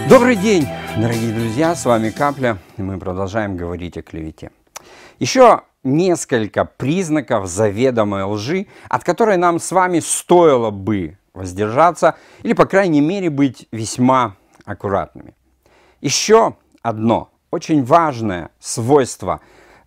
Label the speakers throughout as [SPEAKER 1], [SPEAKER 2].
[SPEAKER 1] Добрый день, дорогие друзья, с вами Капля, и мы продолжаем говорить о клевете. Еще несколько признаков заведомой лжи, от которой нам с вами стоило бы воздержаться или, по крайней мере, быть весьма аккуратными. Еще одно очень важное свойство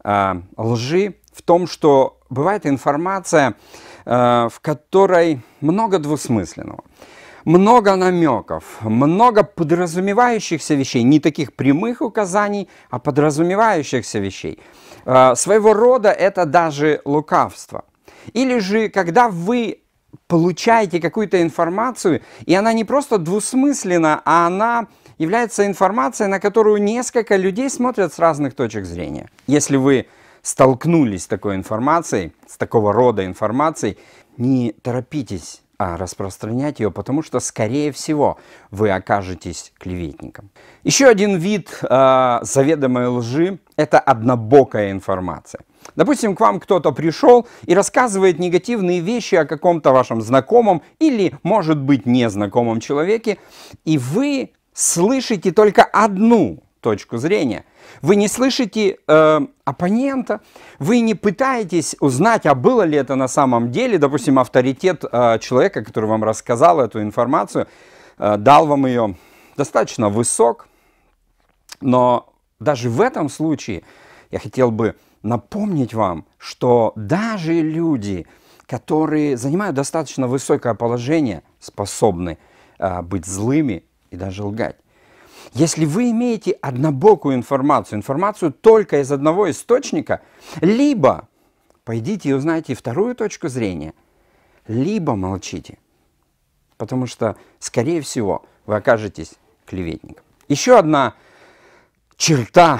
[SPEAKER 1] лжи в том, что бывает информация, в которой много двусмысленного. Много намеков, много подразумевающихся вещей, не таких прямых указаний, а подразумевающихся вещей. Своего рода это даже лукавство. Или же, когда вы получаете какую-то информацию, и она не просто двусмысленна, а она является информацией, на которую несколько людей смотрят с разных точек зрения. Если вы столкнулись с такой информацией, с такого рода информацией, не торопитесь распространять ее, потому что, скорее всего, вы окажетесь клеветником. Еще один вид заведомой лжи – это однобокая информация. Допустим, к вам кто-то пришел и рассказывает негативные вещи о каком-то вашем знакомом или, может быть, незнакомом человеке, и вы слышите только одну точку зрения. Вы не слышите оппонента, вы не пытаетесь узнать, а было ли это на самом деле. Допустим, авторитет человека, который вам рассказал эту информацию, дал вам ее достаточно высок. Но даже в этом случае я хотел бы напомнить вам, что даже люди, которые занимают достаточно высокое положение, способны быть злыми и даже лгать. Если вы имеете однобокую информацию только из одного источника, либо пойдите и узнайте вторую точку зрения, либо молчите. Потому что, скорее всего, вы окажетесь клеветником. Еще одна черта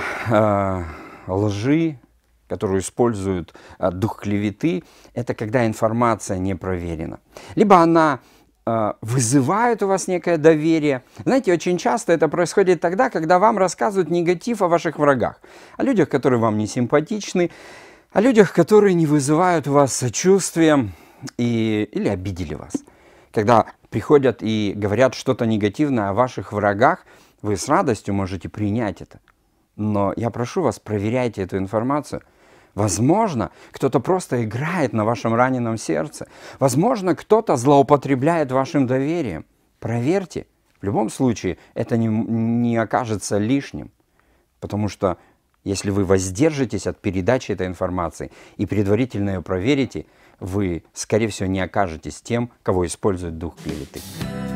[SPEAKER 1] лжи, которую использует дух клеветы, это когда информация не проверена. Либо она вызывает у вас некое доверие. Знаете, очень часто это происходит тогда, когда вам рассказывают негатив о ваших врагах, о людях, которые вам не симпатичны, о людях, которые не вызывают у вас сочувствия или обидели вас. Когда приходят и говорят что-то негативное о ваших врагах, вы с радостью можете принять это. Но я прошу вас, проверяйте эту информацию. Возможно, кто-то просто играет на вашем раненом сердце. Возможно, кто-то злоупотребляет вашим доверием. Проверьте. В любом случае, это не окажется лишним. Потому что, если вы воздержитесь от передачи этой информации и предварительно ее проверите, вы, скорее всего, не окажетесь тем, кого использует дух клеветы.